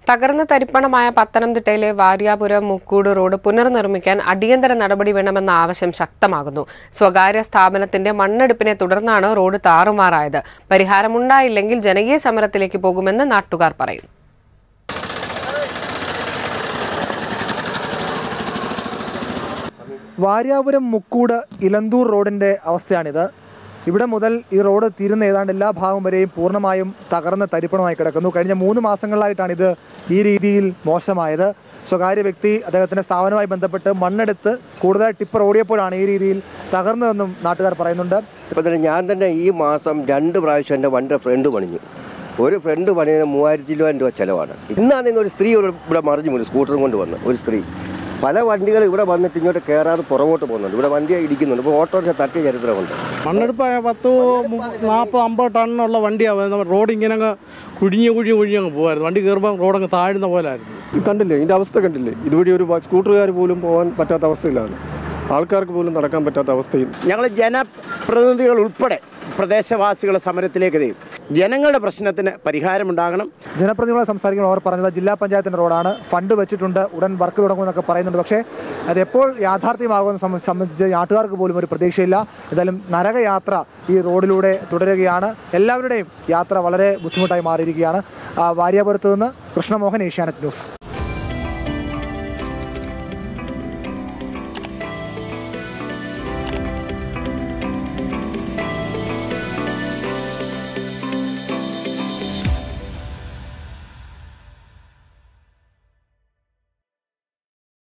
തകർന്ന തരിപ്പണമായ പത്തനംതിട്ടയിലെ വാര്യാപുരം മുക്കൂട് റോഡ് പുനർനിർമ്മിക്കാൻ അടിയന്തര നടപടി വേണമെന്ന ആവശ്യം ശക്തമാകുന്നു. സ്വകാര്യ സ്ഥാപനത്തിന്റെ മണ്ണെടുപ്പിനെ തുടർന്നാണ് റോഡ് താറുമാറായത്. പരിഹാരമുണ്ടായില്ലെങ്കിൽ ജനകീയ സമരത്തിലേക്ക് പോകുമെന്ന് നാട്ടുകാർ പറയുന്നു. വാര്യാപുരം മുക്കൂട് ഇലന്തൂർ റോഡിന്റെ അവസ്ഥയാണിത്. ഇവിടെ മുതൽ ഈ റോഡ് തീരുന്ന ഏതാണ്ട് എല്ലാ ഭാഗം വരെയും പൂർണ്ണമായും തകർന്ന തരിപ്പണമായി കിടക്കുന്നു. കഴിഞ്ഞ 3 മാസങ്ങളിലായിട്ടാണിത് ഈ രീതിയിൽ മോശമായത്. സ്വകാര്യ വ്യക്തി അദ്ദേഹത്തിൻ്റെ സ്ഥാപനവുമായി ബന്ധപ്പെട്ട് മണ്ണെടുത്ത് കൂടുതൽ ടിപ്പർ ഓടിയപ്പോഴാണ് ഈ രീതിയിൽ തകർന്നതെന്നും നാട്ടുകാർ പറയുന്നുണ്ട്. ഇപ്പോൾ തന്നെ ഞാൻ തന്നെ ഈ മാസം 2 പ്രാവശ്യം എൻ്റെ വണ്ടി ഫ്രണ്ട് പണിഞ്ഞു. ഒരു ഫ്രണ്ട് പണിയുന്ന 3000 രൂപ ചിലവാണ്. ഇന്നാണ് ഒരു സ്ത്രീ ഇവിടെ മറിഞ്ഞു വീണു, സ്കൂട്ടറും കൊണ്ട് വന്ന് ഒരു സ്ത്രീ. പല വണ്ടികൾ ഇവിടെ വന്നിട്ട് ഇങ്ങോട്ട് കയറാതെ പുറകോട്ട് പോകുന്നുണ്ട്. ഇവിടെ വണ്ടി ഇടിക്കുന്നുണ്ട്. ഇപ്പോൾ ഓട്ടോറിക്ഷ തട്ടിയ ചരിത്രമുണ്ട്. മണ്ണെടുപ്പ് 10-40 ടണ്ണുള്ള വണ്ടിയാണ്. റോഡ് ഇങ്ങനെ കുഴിഞ്ഞ് അങ്ങ് പോകുമായിരുന്നു. വണ്ടി കയറുമ്പോൾ റോഡങ്ങ് താഴ്ന്ന പോലെ ആയിരുന്നു. കണ്ടില്ലേ ഇതിൻ്റെ അവസ്ഥ കണ്ടില്ലേ? ഇതുവഴി ഒരു സ്കൂട്ടറുകാർ പോലും പോകാൻ പറ്റാത്ത അവസ്ഥയിലാണ്. ആൾക്കാർക്ക് പോലും നടക്കാൻ പറ്റാത്ത അവസ്ഥയിൽ ഞങ്ങൾ ജനപ്രതിനിധികൾ ഉൾപ്പെടെ പ്രദേശവാസികളെ സമരത്തിലേക്ക് ചെയ്യും. ജനങ്ങളുടെ പ്രശ്നത്തിന് പരിഹാരമുണ്ടാകണം. ജനപ്രതിനിധികളെ സംസാരിക്കുമ്പോൾ അവർ പറഞ്ഞത് ജില്ലാ പഞ്ചായത്തിൻ്റെ റോഡാണ്, ഫണ്ട് വെച്ചിട്ടുണ്ട്, ഉടൻ വർക്ക് തുടങ്ങുമെന്നൊക്കെ പറയുന്നുണ്ട്. പക്ഷേ അതെപ്പോൾ യാഥാർത്ഥ്യമാകുമെന്ന് സംബന്ധിച്ച് നാട്ടുകാർക്ക് പോലും ഒരു പ്രതീക്ഷയില്ല. എന്തായാലും നരകയാത്ര ഈ റോഡിലൂടെ തുടരുകയാണ്. എല്ലാവരുടെയും യാത്ര വളരെ ബുദ്ധിമുട്ടായി മാറിയിരിക്കുകയാണ്. വാര്യാപുരത്ത് നിന്ന് കൃഷ്ണമോഹൻ, ഏഷ്യാനെറ്റ് ന്യൂസ്.